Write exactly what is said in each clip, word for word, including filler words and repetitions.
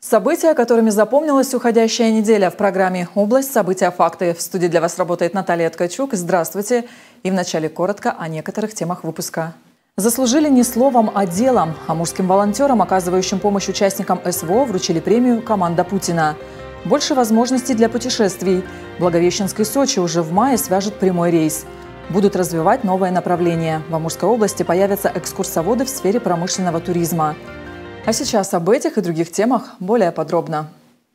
События, которыми запомнилась уходящая неделя в программе «Область. События. Факты». В студии для вас работает Наталья Ткачук. Здравствуйте. И вначале коротко о некоторых темах выпуска. Заслужили не словом, а делом. Амурским волонтерам, оказывающим помощь участникам СВО, вручили премию «Команда Путина». Больше возможностей для путешествий. Благовещенск и Сочи уже в мае свяжут прямой рейс. Будут развивать новое направление. В Амурской области появятся экскурсоводы в сфере промышленного туризма. А сейчас об этих и других темах более подробно.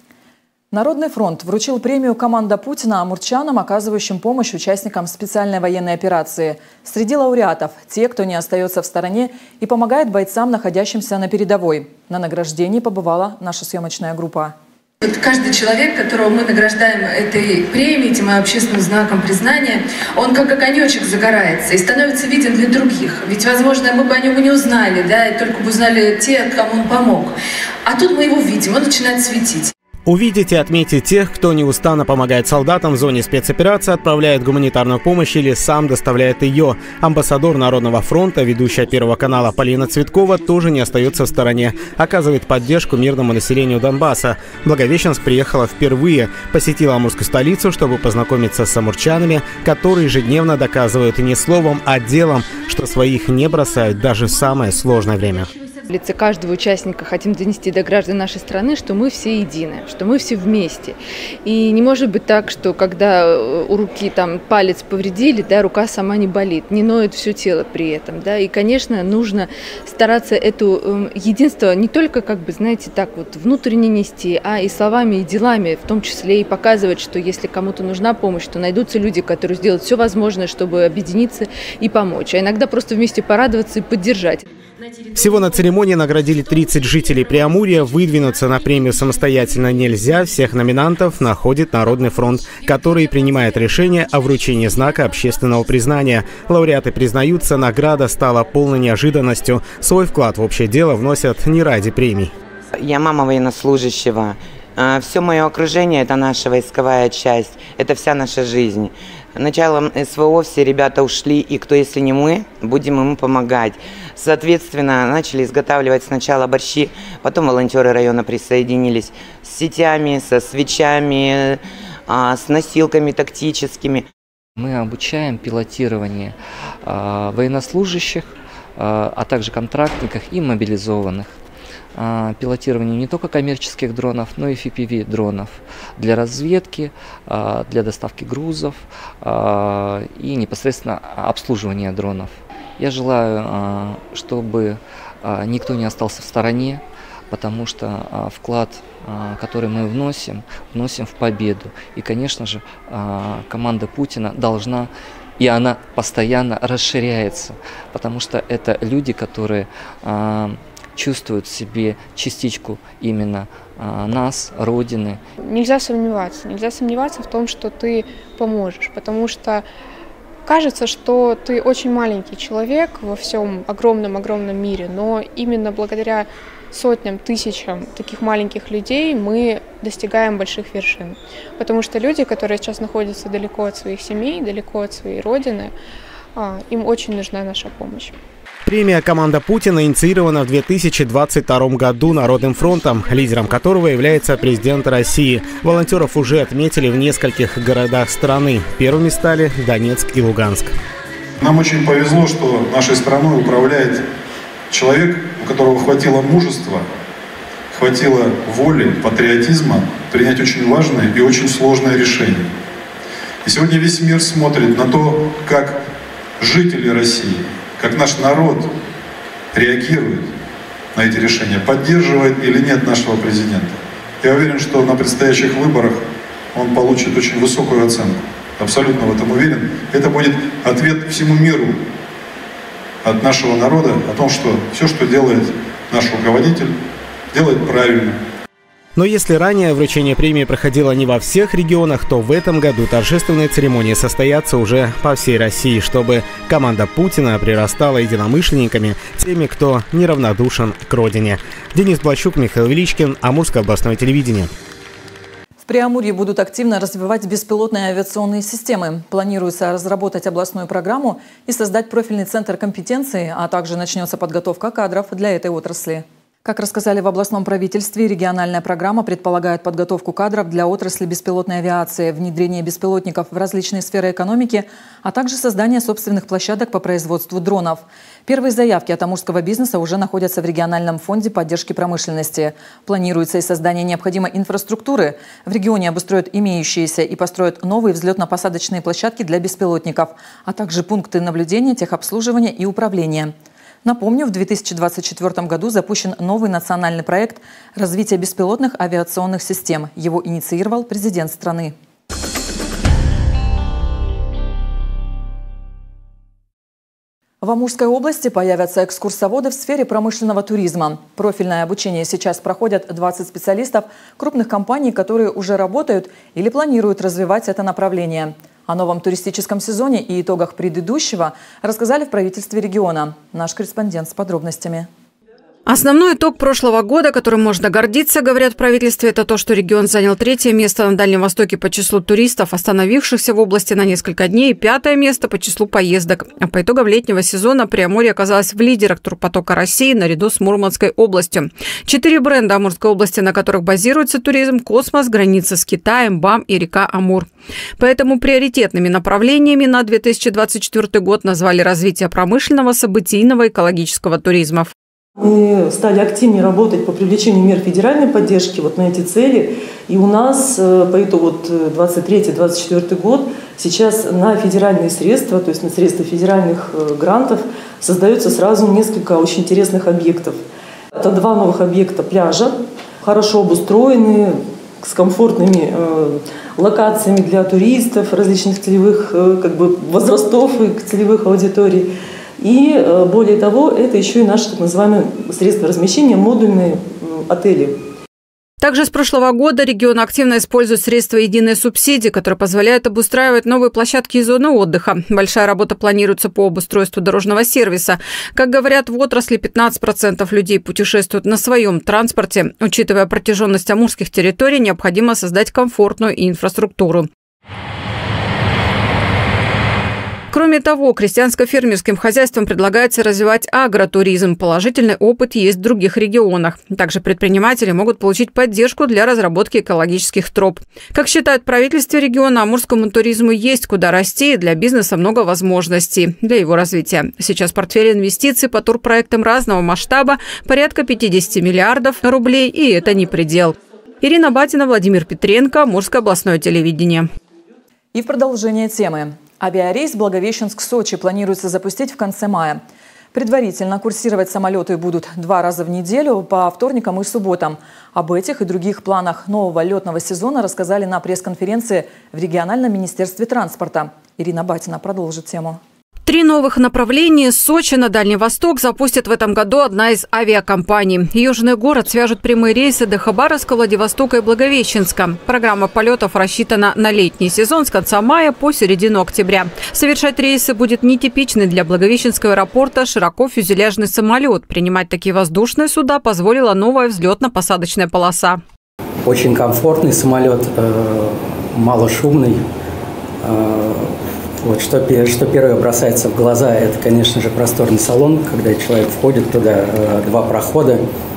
Народный фронт вручил премию «Команда Путина» амурчанам, оказывающим помощь участникам специальной военной операции. Среди лауреатов – те, кто не остается в стороне и помогает бойцам, находящимся на передовой. На награждении побывала наша съемочная группа. Вот каждый человек, которого мы награждаем этой премией, этим общественным знаком признания, он как огонечек загорается и становится виден для других. Ведь, возможно, мы бы о нем и не узнали, да, и только бы узнали те, кому он помог. А тут мы его видим, он начинает светить. Увидеть и отметить тех, кто неустанно помогает солдатам в зоне спецоперации, отправляет гуманитарную помощь или сам доставляет ее. Амбассадор Народного фронта, ведущая Первого канала Полина Цветкова, тоже не остается в стороне. Оказывает поддержку мирному населению Донбасса. Благовещенск приехала впервые, посетила амурскую столицу, чтобы познакомиться с амурчанами, которые ежедневно доказывают и не словом, а делом, что своих не бросают даже в самое сложное время. В лице каждого участника хотим донести до граждан нашей страны, что мы все едины, что мы все вместе. И не может быть так, что когда у руки там палец повредили, да, рука сама не болит, не ноет все тело при этом. Да. И, конечно, нужно стараться это э, единство не только, как бы, знаете, так вот внутренне нести, а и словами, и делами, в том числе и показывать, что если кому-то нужна помощь, то найдутся люди, которые сделают все возможное, чтобы объединиться и помочь. А иногда просто вместе порадоваться и поддержать. Всего на церемонии наградили тридцать жителей Преамурья. Выдвинуться на премию самостоятельно нельзя. Всех номинантов находит Народный фронт, который принимает решение о вручении знака общественного признания. Лауреаты признаются, награда стала полной неожиданностью. Свой вклад в общее дело вносят не ради премий. Я мама военнослужащего. Все мое окружение – это наша войсковая часть, это вся наша жизнь. Началом СВО все ребята ушли, и кто, если не мы, будем ему помогать. Соответственно, начали изготавливать сначала борщи, потом волонтеры района присоединились с сетями, со свечами, с носилками тактическими. Мы обучаем пилотирование военнослужащих, а также контрактников и мобилизованных. Пилотированию не только коммерческих дронов, но и эф пи ви-дронов для разведки, для доставки грузов и непосредственно обслуживания дронов. Я желаю, чтобы никто не остался в стороне, потому что вклад, который мы вносим, вносим в победу. И, конечно же, команда Путина должна, и она постоянно расширяется, потому что это люди, которые чувствуют в себе частичку именно а, нас, Родины. Нельзя сомневаться, нельзя сомневаться в том, что ты поможешь, потому что кажется, что ты очень маленький человек во всем огромном-огромном мире, но именно благодаря сотням, тысячам таких маленьких людей мы достигаем больших вершин. Потому что люди, которые сейчас находятся далеко от своих семей, далеко от своей родины, а, им очень нужна наша помощь. Премия «Команда Путина» инициирована в две тысячи двадцать втором году Народным фронтом, лидером которого является президент России. Волонтеров уже отметили в нескольких городах страны. Первыми стали Донецк и Луганск. Нам очень повезло, что нашей страной управляет человек, у которого хватило мужества, хватило воли, патриотизма принять очень важное и очень сложное решение. И сегодня весь мир смотрит на то, как жители России, как наш народ реагирует на эти решения, поддерживает или нет нашего президента. Я уверен, что на предстоящих выборах он получит очень высокую оценку. Абсолютно в этом уверен. Это будет ответ всему миру от нашего народа о том, что все, что делает наш руководитель, делает правильно. Но если ранее вручение премии проходило не во всех регионах, то в этом году торжественные церемонии состоятся уже по всей России, чтобы команда Путина прирастала единомышленниками, теми, кто неравнодушен к родине. Денис Блащук, Михаил Величкин, Амурское областное телевидение. В Преамурье будут активно развивать беспилотные авиационные системы. Планируется разработать областную программу и создать профильный центр компетенции, а также начнется подготовка кадров для этой отрасли. Как рассказали в областном правительстве, региональная программа предполагает подготовку кадров для отрасли беспилотной авиации, внедрение беспилотников в различные сферы экономики, а также создание собственных площадок по производству дронов. Первые заявки от амурского бизнеса уже находятся в региональном фонде поддержки промышленности. Планируется и создание необходимой инфраструктуры. В регионе обустроят имеющиеся и построят новые взлетно-посадочные площадки для беспилотников, а также пункты наблюдения, техобслуживания и управления. Напомню, в две тысячи двадцать четвёртом году запущен новый национальный проект развития беспилотных авиационных систем. Его инициировал президент страны. В Амурской области появятся экскурсоводы в сфере промышленного туризма. Профильное обучение сейчас проходят двадцать специалистов крупных компаний, которые уже работают или планируют развивать это направление. О новом туристическом сезоне и итогах предыдущего рассказали в правительстве региона. Наш корреспондент с подробностями. Основной итог прошлого года, которым можно гордиться, говорят в правительстве, это то, что регион занял третье место на Дальнем Востоке по числу туристов, остановившихся в области на несколько дней, и пятое место по числу поездок. А по итогам летнего сезона Приамурье оказалось в лидерах турпотока России наряду с Мурманской областью. Четыре бренда Амурской области, на которых базируется туризм: космос, граница с Китаем, БАМ и река Амур. Поэтому приоритетными направлениями на две тысячи двадцать четвёртый год назвали развитие промышленного, событийного, экологического туризмов. Мы стали активнее работать по привлечению мер федеральной поддержки вот на эти цели. И у нас по итогу вот двадцать третий — двадцать четвёртый год сейчас на федеральные средства, то есть на средства федеральных грантов, создается сразу несколько очень интересных объектов. Это два новых объекта пляжа, хорошо обустроенные, с комфортными э, локациями для туристов различных целевых э, как бы возрастов и целевых аудиторий. И более того, это еще и наши так называемые средства размещения, модульные отели. Также с прошлого года регион активно использует средства единой субсидии, которые позволяют обустраивать новые площадки и зоны отдыха. Большая работа планируется по обустройству дорожного сервиса. Как говорят в отрасли, пятнадцать процентов людей путешествуют на своем транспорте. Учитывая протяженность амурских территорий, необходимо создать комфортную инфраструктуру. Кроме того, крестьянско-фермерским хозяйствам предлагается развивать агротуризм. Положительный опыт есть в других регионах. Также предприниматели могут получить поддержку для разработки экологических троп. Как считают в правительстве региона, амурскому туризму есть куда расти, и для бизнеса много возможностей для его развития. Сейчас портфель инвестиций по турпроектам разного масштаба порядка пятидесяти миллиардов рублей, и это не предел. Ирина Батина, Владимир Петренко, Амурское областное телевидение. И в продолжение темы. Авиарейс Благовещенск-Сочи планируется запустить в конце мая. Предварительно курсировать самолеты будут два раза в неделю по вторникам и субботам. Об этих и других планах нового летного сезона рассказали на пресс-конференции в региональном министерстве транспорта. Ирина Батина продолжит тему. Три новых направления с Сочи на Дальний Восток запустит в этом году одна из авиакомпаний. Южный город свяжут прямые рейсы до Хабаровска, Владивостока и Благовещенска. Программа полетов рассчитана на летний сезон с конца мая по середину октября. Совершать рейсы будет нетипичный для Благовещенского аэропорта широкофюзеляжный самолет. Принимать такие воздушные суда позволила новая взлетно-посадочная полоса. Очень комфортный самолет, малошумный. Вот, что, что первое бросается в глаза, это, конечно же, просторный салон, когда человек входит туда, два прохода,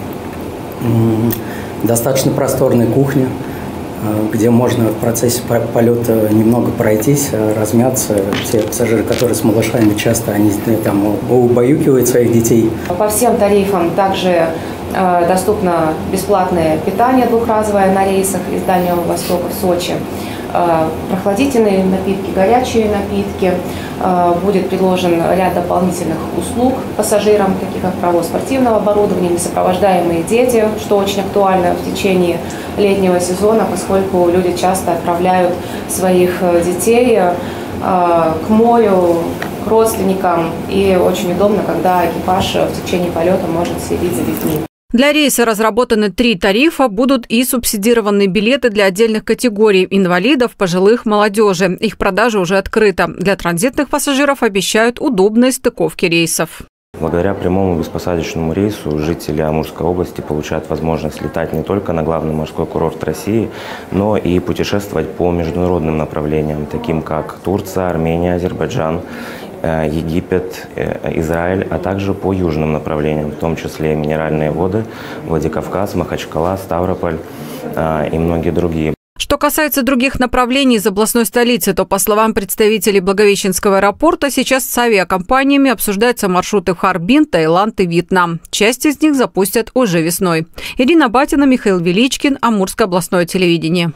достаточно просторная кухня, где можно в процессе полета немного пройтись, размяться. Те пассажиры, которые с малышами, часто они там убаюкивают своих детей. По всем тарифам также э, доступно бесплатное питание двухразовое на рейсах из Дальнего Востока в Сочи. Прохладительные напитки, горячие напитки. Будет предложен ряд дополнительных услуг пассажирам, таких как провоз спортивного оборудования, несопровождаемые дети, что очень актуально в течение летнего сезона, поскольку люди часто отправляют своих детей к морю, к родственникам. И очень удобно, когда экипаж в течение полета может следить за детьми. Для рейса разработаны три тарифа. Будут и субсидированные билеты для отдельных категорий – инвалидов, пожилых, молодежи. Их продажа уже открыта. Для транзитных пассажиров обещают удобные стыковки рейсов. Благодаря прямому беспосадочному рейсу жители Амурской области получают возможность летать не только на главный морской курорт России, но и путешествовать по международным направлениям, таким как Турция, Армения, Азербайджан. Египет, Израиль, а также по южным направлениям, в том числе минеральные воды, Владикавказ, Махачкала, Ставрополь и многие другие. Что касается других направлений из областной столицы, то, по словам представителей Благовещенского аэропорта, сейчас с авиакомпаниями обсуждаются маршруты в Харбин, Таиланд и Вьетнам. Часть из них запустят уже весной. Ирина Батина, Михаил Величкин, Амурское областное телевидение.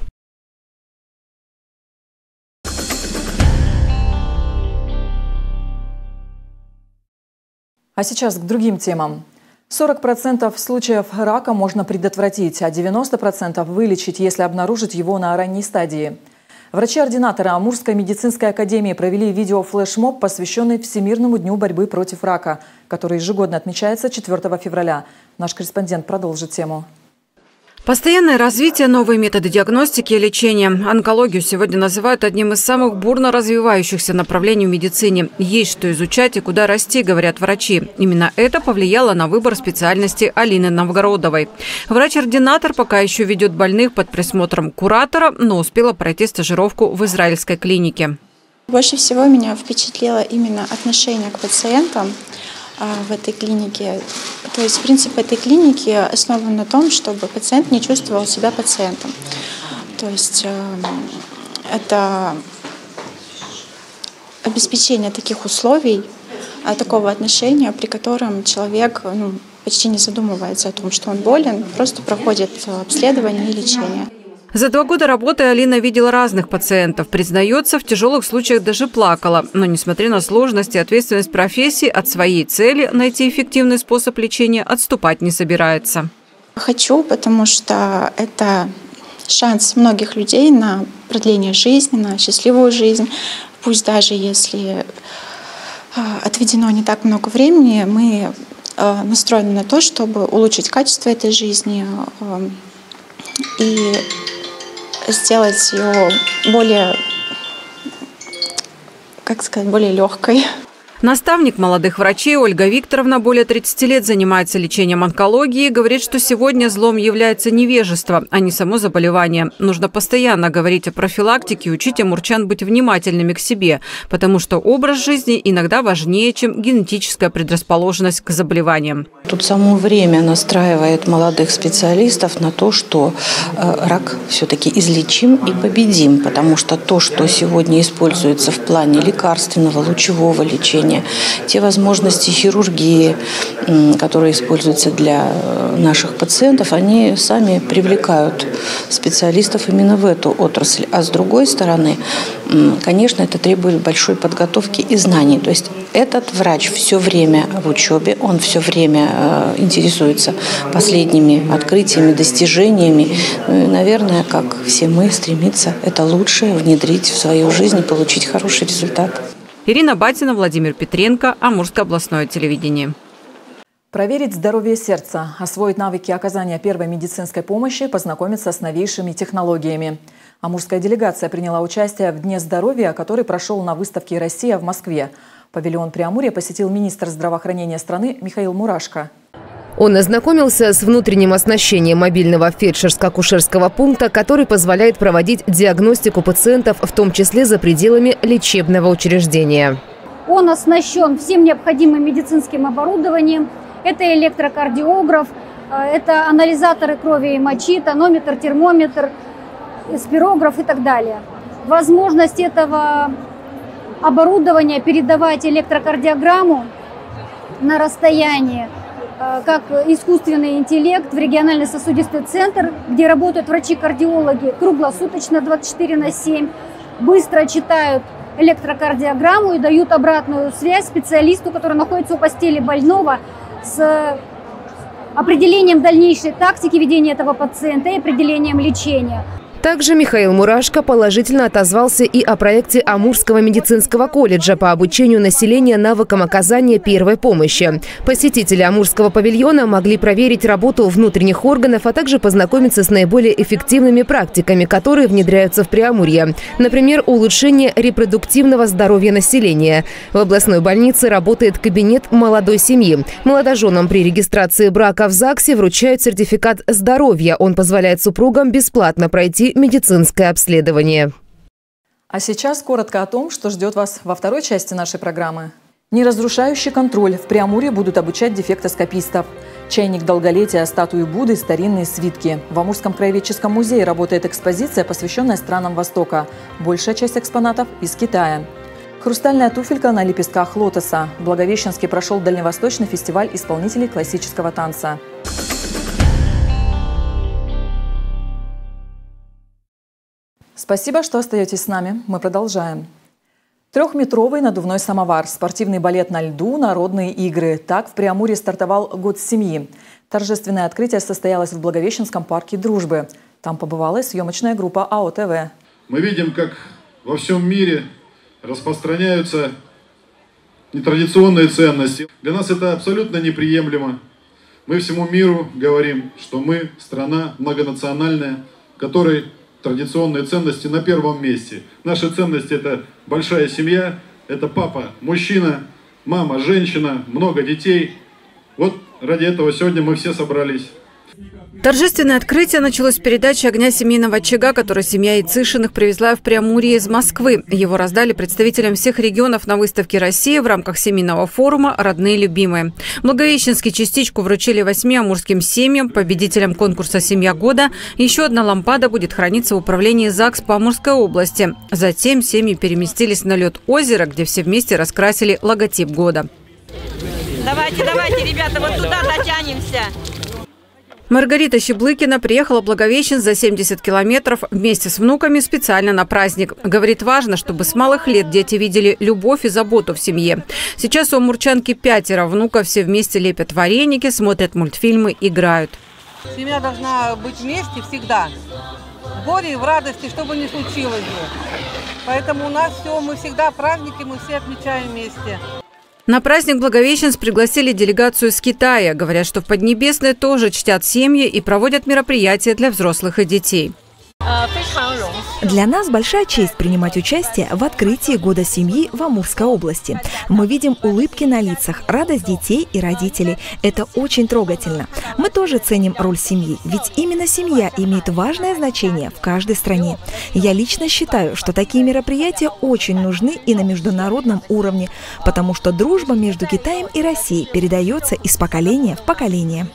А сейчас к другим темам. сорок процентов случаев рака можно предотвратить, а девяносто процентов вылечить, если обнаружить его на ранней стадии. Врачи-ординаторы Амурской медицинской академии провели видеофлешмоб, посвященный Всемирному дню борьбы против рака, который ежегодно отмечается четвёртого февраля. Наш корреспондент продолжит тему. Постоянное развитие, новые методы диагностики и лечения. Онкологию сегодня называют одним из самых бурно развивающихся направлений в медицине. Есть что изучать и куда расти, говорят врачи. Именно это повлияло на выбор специальности Алины Новгородовой. Врач-ординатор пока еще ведет больных под присмотром куратора, но успела пройти стажировку в израильской клинике. Больше всего меня впечатлило именно отношение к пациентам в этой клинике. То есть принцип этой клиники основан на том, чтобы пациент не чувствовал себя пациентом. То есть это обеспечение таких условий, такого отношения, при котором человек ну, почти не задумывается о том, что он болен, просто проходит обследование и лечение. За два года работы Алина видела разных пациентов. Признается, в тяжелых случаях даже плакала. Но, несмотря на сложности и ответственность профессии, от своей цели найти эффективный способ лечения отступать не собирается. Хочу, потому что это шанс многих людей на продление жизни, на счастливую жизнь. Пусть даже если отведено не так много времени, мы настроены на то, чтобы улучшить качество этой жизни и сделать ее более, как сказать, более легкой. Наставник молодых врачей Ольга Викторовна более тридцати лет занимается лечением онкологии. Говорит, что сегодня злом является невежество, а не само заболевание. Нужно постоянно говорить о профилактике и учить амурчан быть внимательными к себе, потому что образ жизни иногда важнее, чем генетическая предрасположенность к заболеваниям. Тут само время настраивает молодых специалистов на то, что рак все-таки излечим и победим, потому что то, что сегодня используется в плане лекарственного, лучевого лечения, те возможности хирургии, которые используются для наших пациентов, они сами привлекают специалистов именно в эту отрасль. А с другой стороны, конечно, это требует большой подготовки и знаний. То есть этот врач все время в учебе, он все время интересуется последними открытиями, достижениями. Ну и, наверное, как все мы, стремится это лучшее внедрить в свою жизнь и получить хороший результат. Ирина Батина, Владимир Петренко, Амурское областное телевидение. Проверить здоровье сердца, освоить навыки оказания первой медицинской помощи, познакомиться с новейшими технологиями. Амурская делегация приняла участие в Дне здоровья, который прошел на выставке «Россия» в Москве. Павильон Преамурья посетил министр здравоохранения страны Михаил Мурашко. Он ознакомился с внутренним оснащением мобильного фельдшерско-акушерского пункта, который позволяет проводить диагностику пациентов, в том числе за пределами лечебного учреждения. Он оснащен всем необходимым медицинским оборудованием. Это электрокардиограф, это анализаторы крови и мочи, тонометр, термометр, спирограф и так далее. Возможность этого оборудования передавать электрокардиограмму на расстоянии, как искусственный интеллект, в региональный сосудистый центр, где работают врачи-кардиологи круглосуточно двадцать четыре на семь, быстро читают электрокардиограмму и дают обратную связь специалисту, который находится у постели больного, с определением дальнейшей тактики ведения этого пациента и определением лечения. Также Михаил Мурашко положительно отозвался и о проекте Амурского медицинского колледжа по обучению населения навыкам оказания первой помощи. Посетители Амурского павильона могли проверить работу внутренних органов, а также познакомиться с наиболее эффективными практиками, которые внедряются в Преамурье. Например, улучшение репродуктивного здоровья населения. В областной больнице работает кабинет молодой семьи. Молодоженам при регистрации брака в ЗАГСе вручают сертификат здоровья. Он позволяет супругам бесплатно пройти медицинское обследование. А сейчас коротко о том, что ждет вас во второй части нашей программы. Неразрушающий контроль. В Преамурье будут обучать дефектоскопистов. Чайник долголетия, статуи Будды, старинные свитки. В Амурском краеведческом музее работает экспозиция, посвященная странам Востока. Большая часть экспонатов из Китая. Хрустальная туфелька на лепестках лотоса. В Благовещенске прошел Дальневосточный фестиваль исполнителей классического танца. Спасибо, что остаетесь с нами. Мы продолжаем. Трехметровый надувной самовар, спортивный балет на льду, народные игры. Так в Преамурье стартовал Год семьи. Торжественное открытие состоялось в Благовещенском парке Дружбы. Там побывала и съемочная группа АО ТВ. Мы видим, как во всем мире распространяются нетрадиционные ценности. Для нас это абсолютно неприемлемо. Мы всему миру говорим, что мы страна многонациональная, в которой традиционные ценности на первом месте. Наши ценности – это большая семья, это папа, мужчина, мама, женщина, много детей. Вот ради этого сегодня мы все собрались. Торжественное открытие началось с передачи огня семейного очага, который семья Яцишиных привезла в Преамурье из Москвы. Его раздали представителям всех регионов на выставке России в рамках семейного форума «Родные любимые». В Благовещенске частичку вручили восьми амурским семьям, победителям конкурса «Семья года». Еще одна лампада будет храниться в управлении ЗАГС по Амурской области. Затем семьи переместились на лед озера, где все вместе раскрасили логотип года. Давайте, давайте, ребята, вот туда дотянемся. Маргарита Щеблыкина приехала в Благовещен за семьдесят километров вместе с внуками специально на праздник. Говорит, важно, чтобы с малых лет дети видели любовь и заботу в семье. Сейчас у амурчанки пятеро внуков, все вместе лепят вареники, смотрят мультфильмы, играют. Семья должна быть вместе всегда. В горе и в радости, что бы ни случилось бы. Поэтому у нас все, мы всегда праздники, мы все отмечаем вместе. На праздник Благовещенск пригласили делегацию из Китая. Говорят, что в Поднебесной тоже чтят семьи и проводят мероприятия для взрослых и детей. Для нас большая честь принимать участие в открытии Года семьи в Амурской области. Мы видим улыбки на лицах, радость детей и родителей. Это очень трогательно. Мы тоже ценим роль семьи, ведь именно семья имеет важное значение в каждой стране. Я лично считаю, что такие мероприятия очень нужны и на международном уровне, потому что дружба между Китаем и Россией передается из поколения в поколение.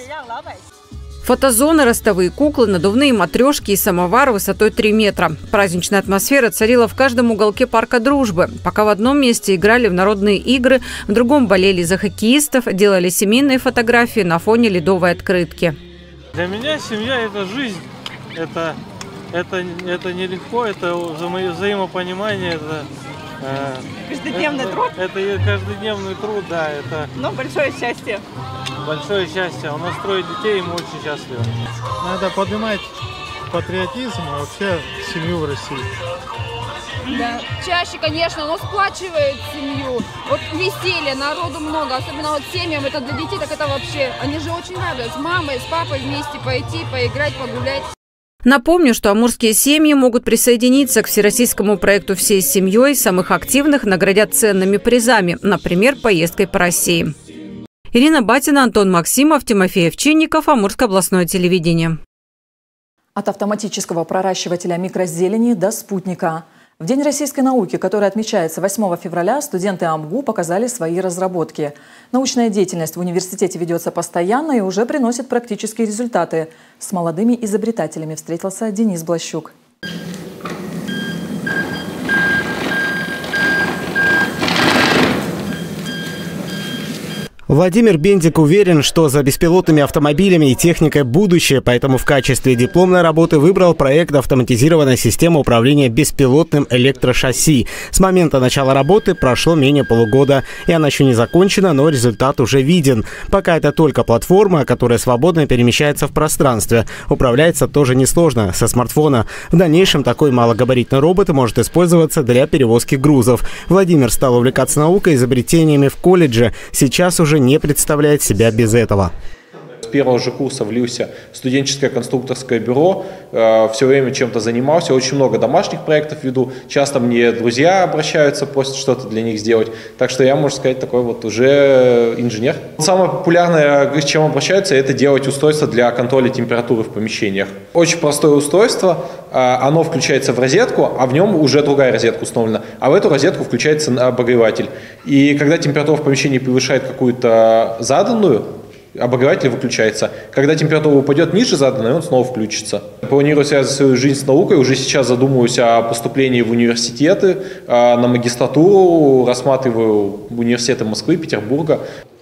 Фотозоны, ростовые куклы, надувные матрешки и самовар высотой три метра. Праздничная атмосфера царила в каждом уголке парка Дружбы. Пока в одном месте играли в народные игры, в другом болели за хоккеистов, делали семейные фотографии на фоне ледовой открытки. Для меня семья – это жизнь, это, это, это нелегко, это вза взаимопонимание, это… Каждодневный это, труд? Это, это каждодневный труд, да. Это Но большое счастье. Большое счастье. У нас трое детей, и мы очень счастливы. Надо поднимать патриотизм и вообще семью в России. Да. Чаще, конечно, но сплачивает семью. Вот веселье, народу много, особенно вот семьям, это для детей, так это вообще, они же очень радуются. С мамой, с папой вместе пойти, поиграть, погулять. Напомню, что амурские семьи могут присоединиться к всероссийскому проекту «Всей семьей». Самых активных наградят ценными призами, например, поездкой по России. Ирина Батина, Антон Максимов, Тимофей Овчинников, Амурское областное телевидение. От автоматического проращивателя микрозелени до спутника. В День российской науки, который отмечается восьмого февраля, студенты АМГУ показали свои разработки. Научная деятельность в университете ведется постоянно и уже приносит практические результаты. С молодыми изобретателями встретился Денис Блащук. Владимир Бендик уверен, что за беспилотными автомобилями и техникой будущее, поэтому в качестве дипломной работы выбрал проект «Автоматизированная система управления беспилотным электрошасси». С момента начала работы прошло менее полугода, и она еще не закончена, но результат уже виден. Пока это только платформа, которая свободно перемещается в пространстве. Управляется тоже несложно, со смартфона. В дальнейшем такой малогабаритный робот может использоваться для перевозки грузов. Владимир стал увлекаться наукой и изобретениями в колледже. Сейчас уже не представляет себя без этого. первого же курса влился в студенческое конструкторское бюро, все время чем-то занимался, очень много домашних проектов веду, часто мне друзья обращаются, просят что-то для них сделать, так что я, можно сказать, такой вот уже инженер. Самое популярное, с чем обращаются, это делать устройство для контроля температуры в помещениях. Очень простое устройство, оно включается в розетку, а в нем уже другая розетка установлена, а в эту розетку включается обогреватель. И когда температура в помещении превышает какую-то заданную, обогреватель выключается. Когда температура упадет ниже заданной, он снова включится. Планирую связать свою жизнь с наукой, уже сейчас задумываюсь о поступлении в университеты, на магистратуру, рассматриваю университеты Москвы, Петербурга.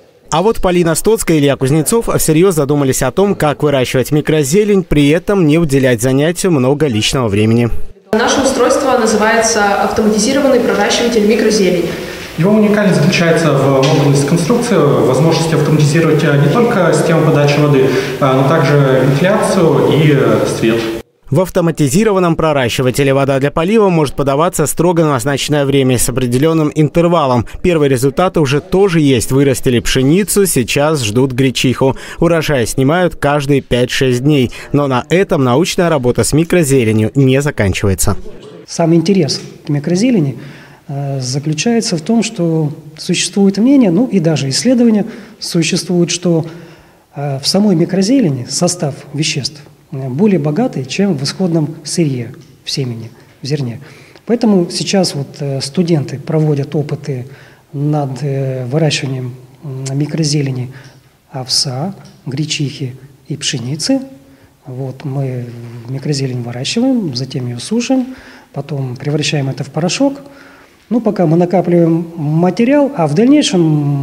А вот Полина Стоцкая и Илья Кузнецов всерьез задумались о том, как выращивать микрозелень, при этом не уделять занятию много личного времени. Наше устройство называется автоматизированный проращиватель микрозелени. Его уникальность заключается в модульности конструкции, возможности автоматизировать не только систему подачи воды, но также вентиляцию и свет. В автоматизированном проращивателе вода для полива может подаваться строго на назначенное время с определенным интервалом. Первые результаты уже тоже есть. Вырастили пшеницу, сейчас ждут гречиху. Урожай снимают каждые пять-шесть дней. Но на этом научная работа с микрозеленью не заканчивается. Сам интерес к микрозелени заключается в том, что существует мнение, ну и даже исследования существуют, что в самой микрозелени состав веществ более богатый, чем в исходном сырье, в семени, в зерне. Поэтому сейчас вот студенты проводят опыты над выращиванием микрозелени овса, гречихи и пшеницы. Вот мы микрозелень выращиваем, затем ее сушим, потом превращаем это в порошок. Ну, пока мы накапливаем материал, а в дальнейшем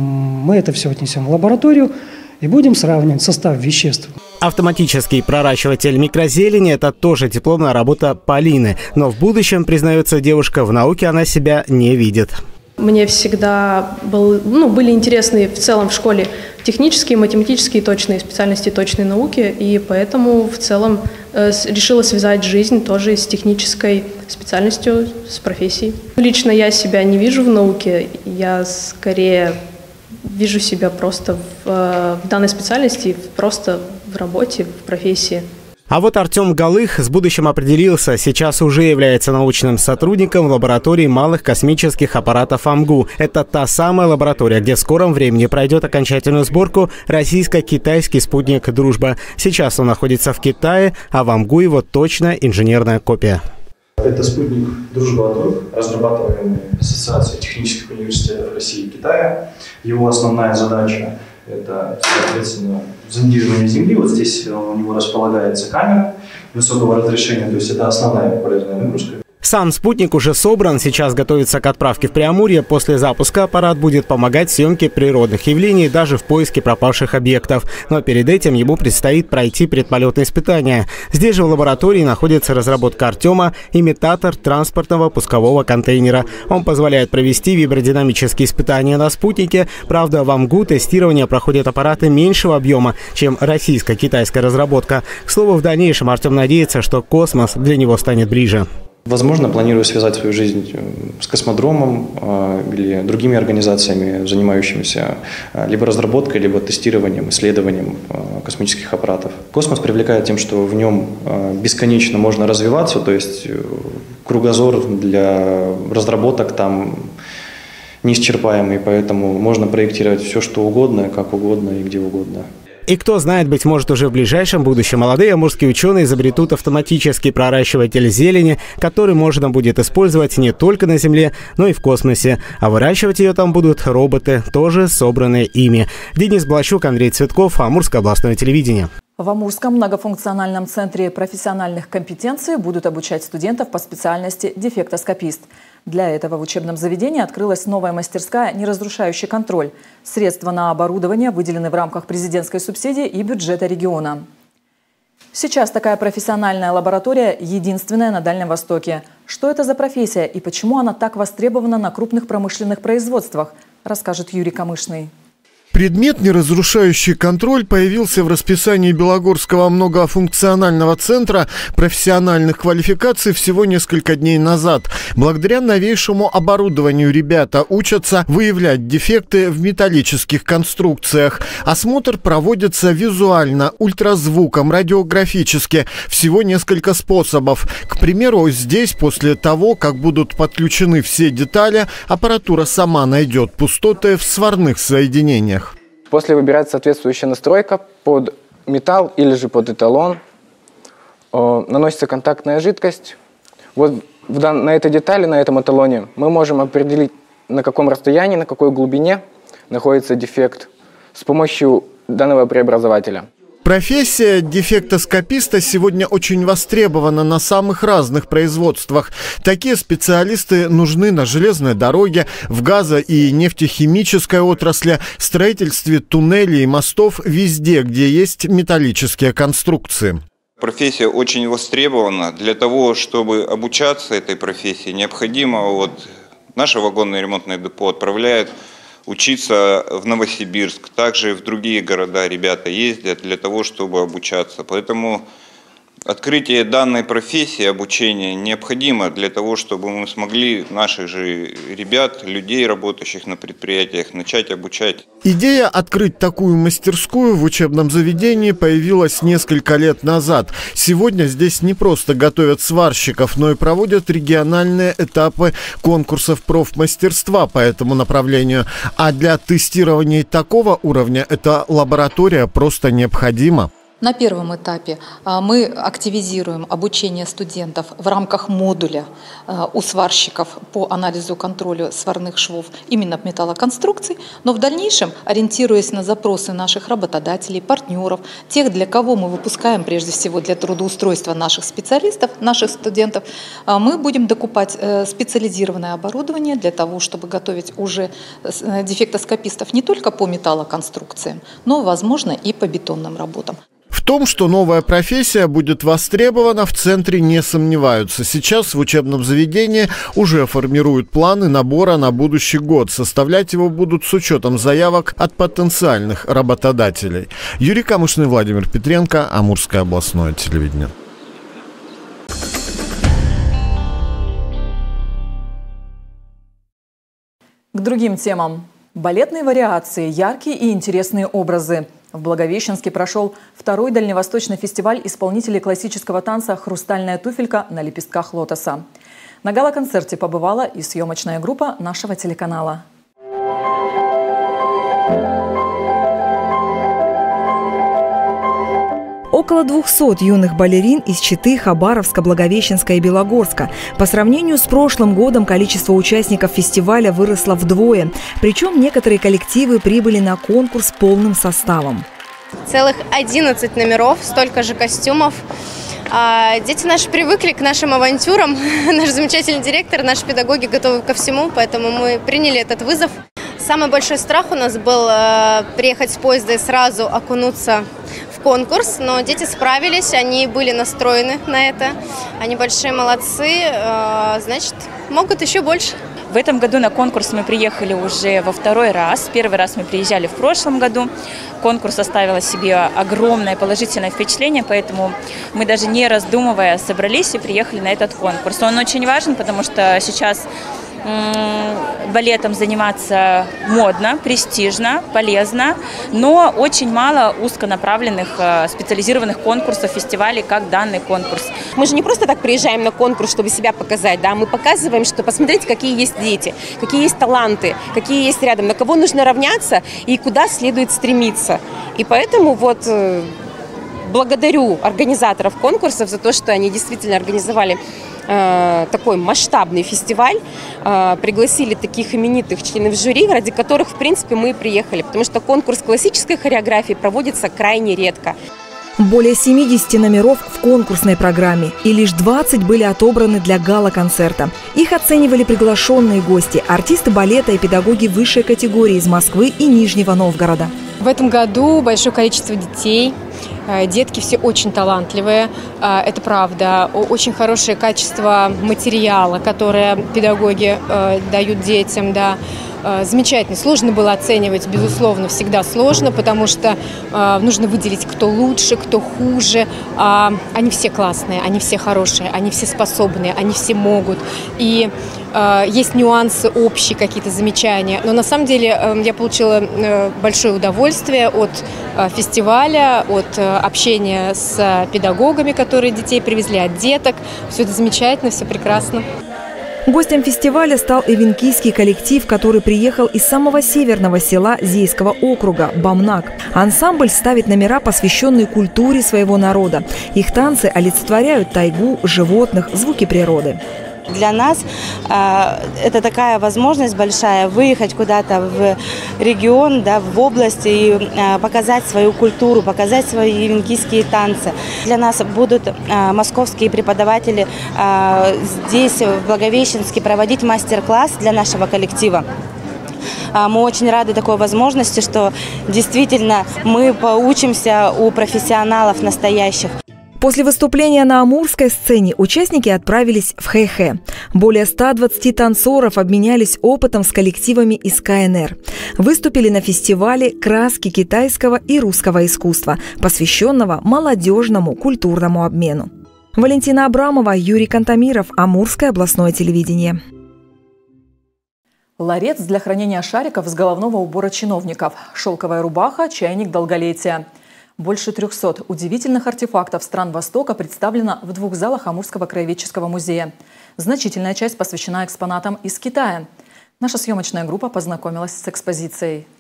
мы это все отнесем в лабораторию и будем сравнивать состав веществ. Автоматический проращиватель микрозелени – это тоже дипломная работа Полины. Но в будущем, признается девушка, в науке она себя не видит. Мне всегда был, ну, были интересны в целом в школе технические, математические, точные специальности, точные науки. И поэтому в целом э, решила связать жизнь тоже с технической специальностью, с профессией. Лично я себя не вижу в науке, я скорее вижу себя просто в, в данной специальности, просто в работе, в профессии. А вот Артем Голых с будущим определился. Сейчас уже является научным сотрудником в лаборатории малых космических аппаратов АМГУ. Это та самая лаборатория, где в скором времени пройдет окончательную сборку российско-китайский спутник «Дружба». Сейчас он находится в Китае, а в АМГУ его точная инженерная копия. Это спутник «Дружба-Друг», разрабатываемый Ассоциацией технических университетов России и Китая. Его основная задача – это, соответственно, зондирование Земли. Вот здесь у него располагается камера высокого разрешения, то есть это основная полезная нагрузка. Сам спутник уже собран, сейчас готовится к отправке в Преамурье. После запуска аппарат будет помогать в съемке природных явлений, даже в поиске пропавших объектов. Но перед этим ему предстоит пройти предполетные испытания. Здесь же в лаборатории находится разработка Артема – имитатор транспортного пускового контейнера. Он позволяет провести вибродинамические испытания на спутнике. Правда, в АМГУ тестирование проходят аппараты меньшего объема, чем российско-китайская разработка. К слову, в дальнейшем Артем надеется, что космос для него станет ближе. Возможно, планирую связать свою жизнь с космодромом э, или другими организациями, занимающимися э, либо разработкой, либо тестированием, исследованием э, космических аппаратов. Космос привлекает тем, что в нем э, бесконечно можно развиваться, то есть э, кругозор для разработок там неисчерпаемый, поэтому можно проектировать все, что угодно, как угодно и где угодно. И кто знает, быть может, уже в ближайшем будущем молодые амурские ученые изобретут автоматический проращиватель зелени, который можно будет использовать не только на Земле, но и в космосе. А выращивать ее там будут роботы, тоже собранные ими. Денис Блащук, Андрей Цветков, Амурское областное телевидение. В Амурском многофункциональном центре профессиональных компетенций будут обучать студентов по специальности дефектоскопист. Для этого в учебном заведении открылась новая мастерская «Неразрушающий контроль». Средства на оборудование выделены в рамках президентской субсидии и бюджета региона. Сейчас такая профессиональная лаборатория единственная на Дальнем Востоке. Что это за профессия и почему она так востребована на крупных промышленных производствах, расскажет Юрий Камышный. Предмет «Неразрушающий контроль» появился в расписании Белогорского многофункционального центра профессиональных квалификаций всего несколько дней назад. Благодаря новейшему оборудованию ребята учатся выявлять дефекты в металлических конструкциях. Осмотр проводится визуально, ультразвуком, радиографически. Всего несколько способов. К примеру, здесь после того, как будут подключены все детали, аппаратура сама найдет пустоты в сварных соединениях. После выбирается соответствующая настройка под металл или же под эталон. Наносится контактная жидкость. Вот на этой детали, на этом эталоне мы можем определить, на каком расстоянии, на какой глубине находится дефект с помощью данного преобразователя. Профессия дефектоскописта сегодня очень востребована на самых разных производствах. Такие специалисты нужны на железной дороге, в газо- и нефтехимической отрасли, строительстве туннелей и мостов, везде, где есть металлические конструкции. Профессия очень востребована. Для того, чтобы обучаться этой профессии, необходимо, вот наше вагонное ремонтное депо отправляет учиться в Новосибирск, также в другие города ребята ездят для того, чтобы обучаться. Поэтому открытие данной профессии, обучение необходимо для того, чтобы мы смогли наших же ребят, людей, работающих на предприятиях, начать обучать. Идея открыть такую мастерскую в учебном заведении появилась несколько лет назад. Сегодня здесь не просто готовят сварщиков, но и проводят региональные этапы конкурсов профмастерства по этому направлению. А для тестирования такого уровня эта лаборатория просто необходима. На первом этапе мы активизируем обучение студентов в рамках модуля у сварщиков по анализу контролю сварных швов именно металлоконструкций, но в дальнейшем, ориентируясь на запросы наших работодателей, партнеров, тех, для кого мы выпускаем прежде всего для трудоустройства наших специалистов, наших студентов, мы будем докупать специализированное оборудование для того, чтобы готовить уже дефектоскопистов не только по металлоконструкциям, но, возможно, и по бетонным работам. В том, что новая профессия будет востребована, в центре не сомневаются. Сейчас в учебном заведении уже формируют планы набора на будущий год. Составлять его будут с учетом заявок от потенциальных работодателей. Юрий Камышный, Владимир Петренко, Амурское областное телевидение. К другим темам. Балетные вариации, яркие и интересные образы. В Благовещенске прошел второй дальневосточный фестиваль исполнителей классического танца «Хрустальная туфелька на лепестках лотоса». На гала-концерте побывала и съемочная группа нашего телеканала. Около двухсот юных балерин из Читы, Хабаровска, Благовещенска и Белогорска. По сравнению с прошлым годом количество участников фестиваля выросло вдвое. Причем некоторые коллективы прибыли на конкурс полным составом. Целых одиннадцать номеров, столько же костюмов. Дети наши привыкли к нашим авантюрам. Наш замечательный директор, наши педагоги готовы ко всему, поэтому мы приняли этот вызов. Самый большой страх у нас был приехать с поезда и сразу окунуться в конкурс, но дети справились, они были настроены на это, они большие молодцы, значит, могут еще больше. В этом году на конкурс мы приехали уже во второй раз. Первый раз мы приезжали в прошлом году. Конкурс оставил о себе огромное положительное впечатление, поэтому мы даже не раздумывая собрались и приехали на этот конкурс. Он очень важен, потому что сейчас балетом заниматься модно, престижно, полезно, но очень мало узконаправленных специализированных конкурсов, фестивалей, как данный конкурс. Мы же не просто так приезжаем на конкурс, чтобы себя показать, да, мы показываем, что посмотрите, какие есть дети, какие есть таланты, какие есть рядом, на кого нужно равняться и куда следует стремиться. И поэтому вот благодарю организаторов конкурсов за то, что они действительно организовали такой масштабный фестиваль, пригласили таких именитых членов жюри, ради которых, в принципе, мы и приехали, потому что конкурс классической хореографии проводится крайне редко. Более семидесяти номеров в конкурсной программе, и лишь двадцать были отобраны для гала-концерта. Их оценивали приглашенные гости, артисты балета и педагоги высшей категории из Москвы и Нижнего Новгорода. В этом году большое количество детей. Детки все очень талантливые, это правда. Очень хорошее качество материала, которое педагоги дают детям. Да. замечательный. Сложно было оценивать, безусловно, всегда сложно, потому что нужно выделить, кто лучше, кто хуже. Они все классные, они все хорошие, они все способные, они все могут. И есть нюансы общие, какие-то замечания. Но на самом деле я получила большое удовольствие от фестиваля, от общения с педагогами, которые детей привезли, от деток. Все это замечательно, все прекрасно. Гостем фестиваля стал эвенкийский коллектив, который приехал из самого северного села Зейского округа – Бамнак. Ансамбль ставит номера, посвященные культуре своего народа. Их танцы олицетворяют тайгу, животных, звуки природы. Для нас э, это такая возможность большая выехать куда-то в регион, да, в область и э, показать свою культуру, показать свои эвенкийские танцы. Для нас будут э, московские преподаватели э, здесь, в Благовещенске, проводить мастер-класс для нашего коллектива. Мы очень рады такой возможности, что действительно мы поучимся у профессионалов настоящих. После выступления на амурской сцене участники отправились в Хэйхэ. Более ста двадцати танцоров обменялись опытом с коллективами из ка эн эр. Выступили на фестивале «Краски китайского и русского искусства», посвященного молодежному культурному обмену. Валентина Абрамова, Юрий Кантамиров, Амурское областное телевидение. Ларец для хранения шариков с головного убора чиновников, шелковая рубаха, чайник долголетия. Больше трехсот удивительных артефактов стран Востока представлено в двух залах Амурского краеведческого музея. Значительная часть посвящена экспонатам из Китая. Наша съемочная группа познакомилась с экспозицией.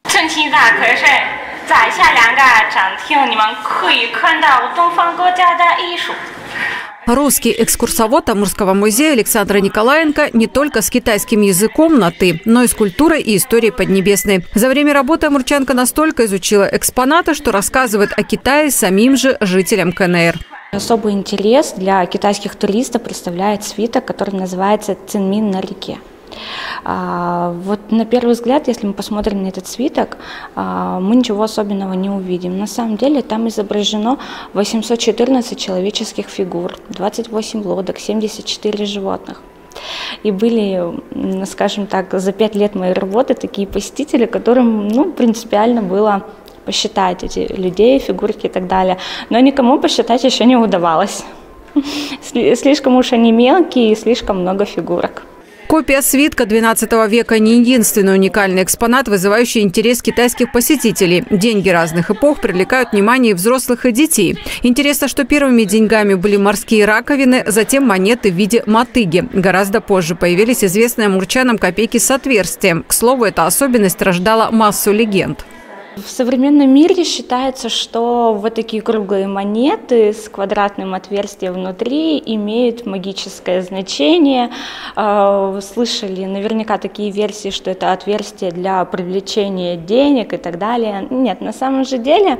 Русский экскурсовод Амурского музея Александра Николаенко не только с китайским языком на «ты», но и с культурой и историей Поднебесной. За время работы амурчанка настолько изучила экспонаты, что рассказывает о Китае самим же жителям ка эн эр. Особый интерес для китайских туристов представляет свиток, который называется «Цинмин на реке». Вот на первый взгляд, если мы посмотрим на этот свиток, мы ничего особенного не увидим. На самом деле там изображено восемьсот четырнадцать человеческих фигур, двадцать восемь лодок, семьдесят четыре животных. И были, скажем так, за пять лет моей работы такие посетители, которым, ну, принципиально было посчитать эти людей, фигурки и так далее. Но никому посчитать еще не удавалось. Слишком уж они мелкие и слишком много фигурок. Копия свитка двенадцатого века – не единственный уникальный экспонат, вызывающий интерес китайских посетителей. Деньги разных эпох привлекают внимание и взрослых, и детей. Интересно, что первыми деньгами были морские раковины, затем монеты в виде мотыги. Гораздо позже появились известные амурчанам копейки с отверстием. К слову, эта особенность рождала массу легенд. В современном мире считается, что вот такие круглые монеты с квадратным отверстием внутри имеют магическое значение. Слышали наверняка такие версии, что это отверстие для привлечения денег и так далее. Нет, на самом же деле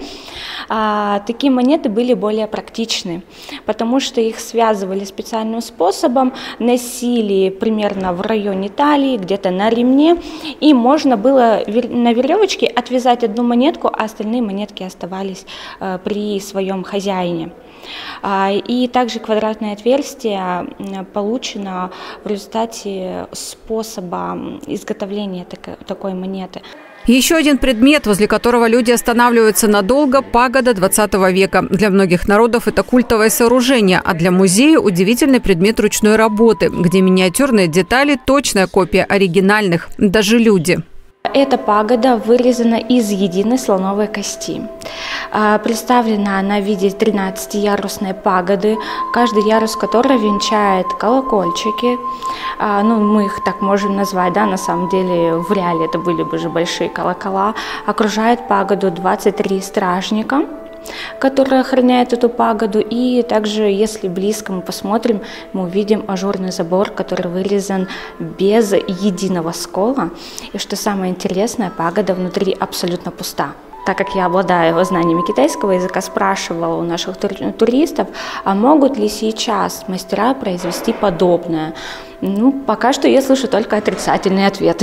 такие монеты были более практичны, потому что их связывали специальным способом, носили примерно в районе талии, где-то на ремне, и можно было на веревочке отвязать одну монетку, а остальные монетки оставались э, при своем хозяине. А, и также квадратное отверстие получено в результате способа изготовления так, такой монеты. Еще один предмет, возле которого люди останавливаются надолго – пагода двадцатого века. Для многих народов это культовое сооружение, а для музея – удивительный предмет ручной работы, где миниатюрные детали – точная копия оригинальных, даже люди. Эта пагода вырезана из единой слоновой кости. Представлена она в виде тринадцатиярусной пагоды, каждый ярус которой венчает колокольчики. Ну, мы их так можем назвать, да, на самом деле в реале это были бы же большие колокола. Окружает пагоду двадцать три стражника, которые охраняют эту пагоду. И также, если близко мы посмотрим, мы увидим ажурный забор, который вырезан без единого скола. И что самое интересное, пагода внутри абсолютно пуста. Так как я обладаю знаниями китайского языка, спрашивала у наших туристов, а могут ли сейчас мастера произвести подобное. Ну, пока что я слышу только отрицательные ответы.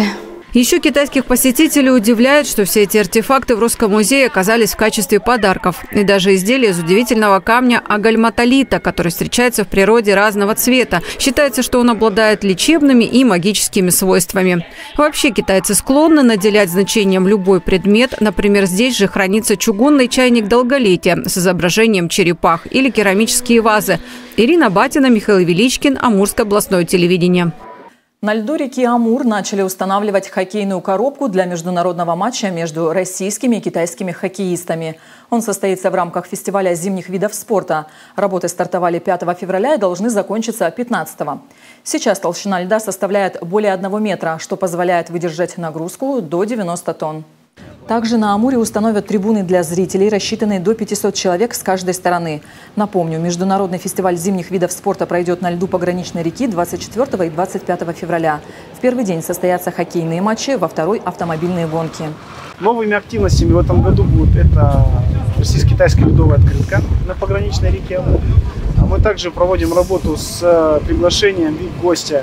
Еще китайских посетителей удивляет, что все эти артефакты в Русском музее оказались в качестве подарков. И даже изделия из удивительного камня агальматолита, который встречается в природе разного цвета. Считается, что он обладает лечебными и магическими свойствами. Вообще китайцы склонны наделять значением любой предмет. Например, здесь же хранится чугунный чайник долголетия с изображением черепах или керамические вазы. Ирина Батина, Михаил Величкин, Амурское областное телевидение. На льду реки Амур начали устанавливать хоккейную коробку для международного матча между российскими и китайскими хоккеистами. Он состоится в рамках фестиваля зимних видов спорта. Работы стартовали пятого февраля и должны закончиться пятнадцатого. Сейчас толщина льда составляет более одного метра, что позволяет выдержать нагрузку до девяноста тонн. Также на Амуре установят трибуны для зрителей, рассчитанные до пятисот человек с каждой стороны. Напомню, международный фестиваль зимних видов спорта пройдет на льду пограничной реки двадцать четвёртого и двадцать пятого февраля. В первый день состоятся хоккейные матчи, во второй – автомобильные гонки. Новыми активностями в этом году будут это российско-китайская ледовая открытка на пограничной реке Амур. А мы также проводим работу с приглашением ви ай пи-гостя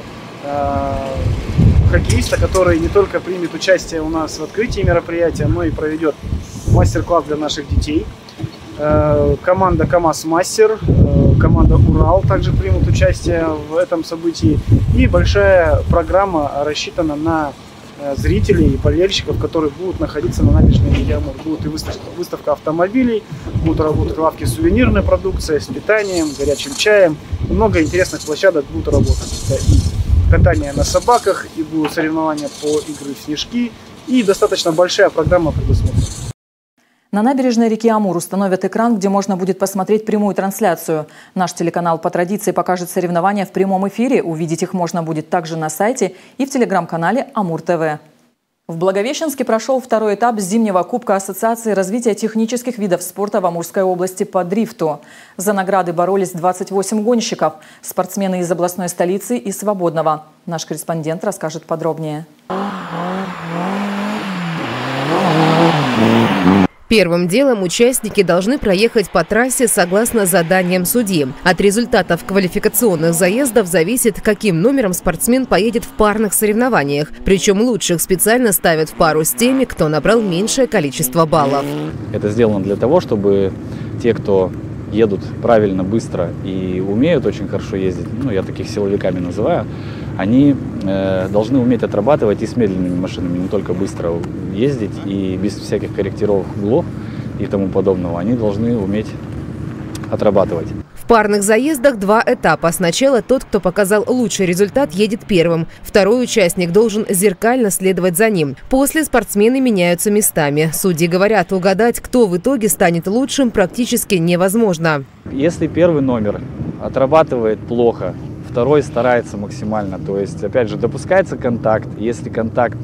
хоккеиста, который не только примет участие у нас в открытии мероприятия, но и проведет мастер-класс для наших детей. Команда КамАЗ-Мастер, команда Урал также примут участие в этом событии. И большая программа рассчитана на зрителей и болельщиков, которые будут находиться на набережной реки Амур. Будут и выставка, выставка автомобилей, будут работать лавки с сувенирной продукцией, с питанием, горячим чаем. И много интересных площадок будут работать. Это и катание на собаках, и будут соревнования по игре в снежки, и достаточно большая программа предусмотрена. На набережной реки Амур установят экран, где можно будет посмотреть прямую трансляцию. Наш телеканал по традиции покажет соревнования в прямом эфире. Увидеть их можно будет также на сайте и в телеграм-канале Амур ТВ. В Благовещенске прошел второй этап зимнего кубка Ассоциации развития технических видов спорта в Амурской области по дрифту. За награды боролись двадцать восемь гонщиков, спортсмены из областной столицы и Свободного. Наш корреспондент расскажет подробнее. Первым делом участники должны проехать по трассе согласно заданиям судьи. От результатов квалификационных заездов зависит, каким номером спортсмен поедет в парных соревнованиях. Причем лучших специально ставят в пару с теми, кто набрал меньшее количество баллов. Это сделано для того, чтобы те, кто едут правильно, быстро и умеют очень хорошо ездить, ну я таких силовиками называю, они э, должны уметь отрабатывать и с медленными машинами, не только быстро ездить и без всяких корректировок углов и тому подобного. Они должны уметь отрабатывать. В парных заездах два этапа. Сначала тот, кто показал лучший результат, едет первым. Второй участник должен зеркально следовать за ним. После спортсмены меняются местами. Судьи говорят, угадать, кто в итоге станет лучшим, практически невозможно. Если первый номер отрабатывает плохо, второй старается максимально. То есть, опять же, допускается контакт. Если контакт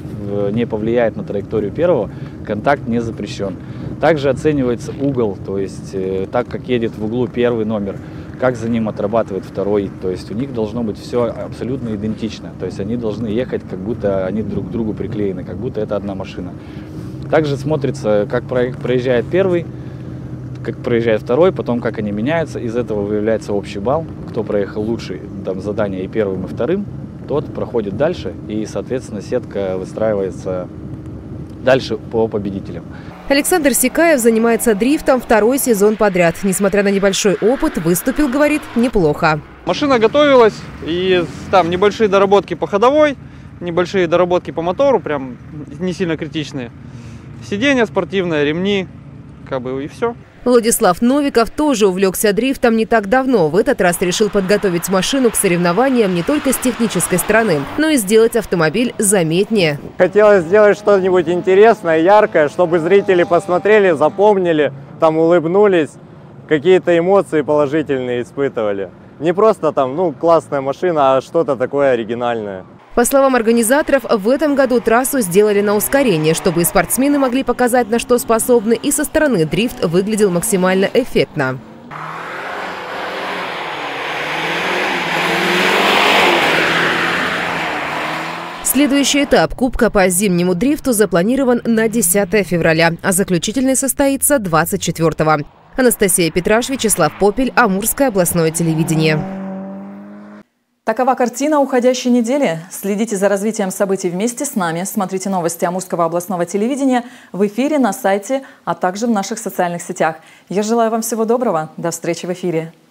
не повлияет на траекторию первого, контакт не запрещен. Также оценивается угол, то есть э, так как едет в углу первый номер, как за ним отрабатывает второй. То есть у них должно быть все абсолютно идентично. То есть они должны ехать, как будто они друг к другу приклеены, как будто это одна машина. Также смотрится, как проезжает первый, как проезжает второй, потом как они меняются. Из этого выявляется общий балл. Кто проехал лучше там, задание и первым, и вторым, тот проходит дальше. И, соответственно, сетка выстраивается дальше по победителям. Александр Сикаев занимается дрифтом второй сезон подряд. Несмотря на небольшой опыт, выступил, говорит, неплохо. Машина готовилась, и там небольшие доработки по ходовой, небольшие доработки по мотору, прям не сильно критичные. Сиденье спортивное, ремни, как бы и все. Владислав Новиков тоже увлекся дрифтом не так давно. В этот раз решил подготовить машину к соревнованиям не только с технической стороны, но и сделать автомобиль заметнее. Хотелось сделать что-нибудь интересное, яркое, чтобы зрители посмотрели, запомнили, там улыбнулись, какие-то эмоции положительные испытывали. Не просто там, ну, классная машина, а что-то такое оригинальное. По словам организаторов, в этом году трассу сделали на ускорение, чтобы и спортсмены могли показать, на что способны, и со стороны дрифт выглядел максимально эффектно. Следующий этап Кубка по зимнему дрифту запланирован на десятое февраля, а заключительный состоится двадцать четвёртого. Анастасия Петраш, Вячеслав Попель, Амурское областное телевидение. Такова картина уходящей недели. Следите за развитием событий вместе с нами. Смотрите новости Амурского областного телевидения в эфире, на сайте, а также в наших социальных сетях. Я желаю вам всего доброго. До встречи в эфире.